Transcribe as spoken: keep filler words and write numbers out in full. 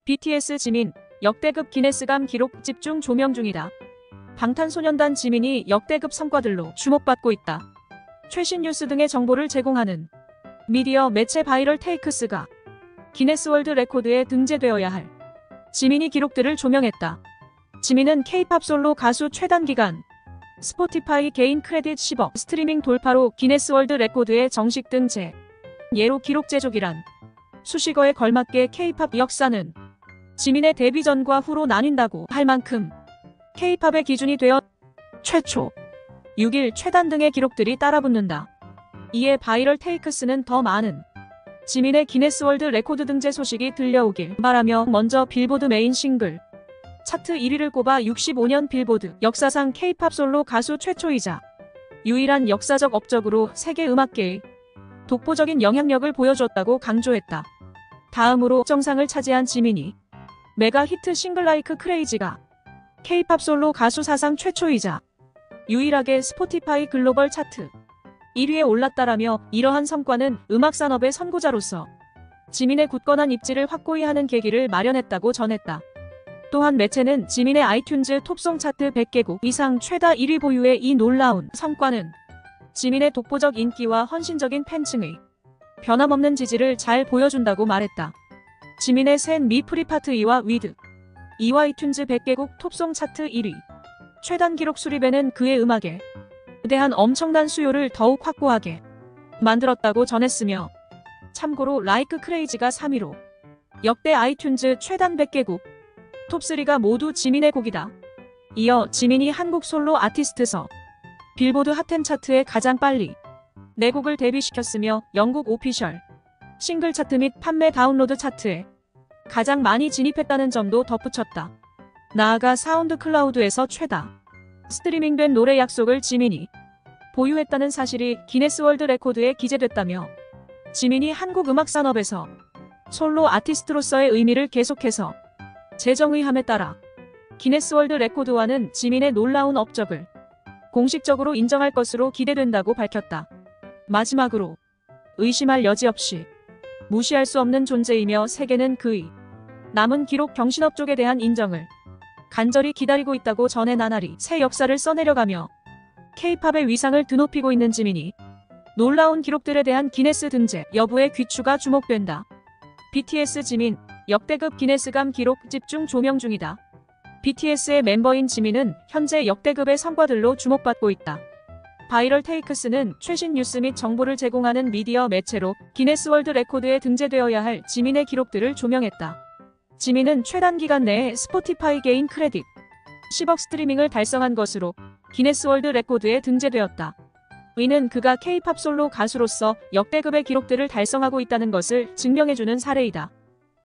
비티에스 지민, 역대급 기네스감 기록 집중 조명 중이다. 방탄소년단 지민이 역대급 성과들로 주목받고 있다. 최신 뉴스 등의 정보를 제공하는 미디어 매체 바이럴 테이크스가 기네스 월드 레코드에 등재되어야 할 지민이 기록들을 조명했다. 지민은 K-팝 솔로 가수 최단 기간 스포티파이 개인 크레딧 십억 스트리밍 돌파로 기네스 월드 레코드에 정식 등재. 예로 기록 제조기란 수식어에 걸맞게 K-팝 역사는 지민의 데뷔 전과 후로 나뉜다고 할 만큼 K-팝의 기준이 되어 최초, 육 일 최단 등의 기록들이 따라붙는다. 이에 바이럴 테이크스는 더 많은 지민의 기네스 월드 레코드 등재 소식이 들려오길 바라며 먼저 빌보드 메인 싱글 차트 일 위를 꼽아 육십오 년 빌보드 역사상 K-팝 솔로 가수 최초이자 유일한 역사적 업적으로 세계 음악계의 독보적인 영향력을 보여줬다고 강조했다. 다음으로 정상을 차지한 지민이 메가 히트 싱글 라이크 크레이지가 K-팝 솔로 가수 사상 최초이자 유일하게 스포티파이 글로벌 차트 일 위에 올랐다라며 이러한 성과는 음악산업의 선구자로서 지민의 굳건한 입지를 확고히 하는 계기를 마련했다고 전했다. 또한 매체는 지민의 아이튠즈 톱송 차트 백 개국 이상 최다 일 위 보유의 이 놀라운 성과는 지민의 독보적 인기와 헌신적인 팬층의 변함없는 지지를 잘 보여준다고 말했다. 지민의 샌 미 프리파트 이와 위드 이와 아이튠즈 백 개국 톱송 차트 일 위 최단 기록 수립에는 그의 음악에 대한 엄청난 수요를 더욱 확고하게 만들었다고 전했으며 참고로 라이크 크레이지가 삼 위로 역대 아이튠즈 최단 백 개국 톱삼가 모두 지민의 곡이다. 이어 지민이 한국 솔로 아티스트서 빌보드 핫텐 차트에 가장 빨리 네 곡을 데뷔시켰으며 영국 오피셜 싱글 차트 및 판매 다운로드 차트에 가장 많이 진입했다는 점도 덧붙였다. 나아가 사운드 클라우드에서 최다 스트리밍된 노래 약속을 지민이 보유했다는 사실이 기네스 월드 레코드에 기재됐다며 지민이 한국 음악 산업에서 솔로 아티스트로서의 의미를 계속해서 재정의함에 따라 기네스 월드 레코드와는 지민의 놀라운 업적을 공식적으로 인정할 것으로 기대된다고 밝혔다. 마지막으로 의심할 여지 없이 무시할 수 없는 존재이며 세계는 그의 남은 기록 경신업 쪽에 대한 인정을 간절히 기다리고 있다고 전해 나날이 새 역사를 써내려가며 K-팝의 위상을 드높이고 있는 지민이 놀라운 기록들에 대한 기네스 등재 여부의 귀추가 주목된다. 비티에스 지민, 역대급 기네스감 기록 집중 조명 중이다. 비티에스의 멤버인 지민은 현재 역대급의 성과들로 주목받고 있다. 바이럴 테이크스는 최신 뉴스 및 정보를 제공하는 미디어 매체로 기네스 월드 레코드에 등재되어야 할 지민의 기록들을 조명했다. 지민은 최단 기간 내에 스포티파이 개인 크레딧 십억 스트리밍을 달성한 것으로 기네스 월드 레코드에 등재되었다. 이는 그가 K-팝 솔로 가수로서 역대급의 기록들을 달성하고 있다는 것을 증명해주는 사례이다.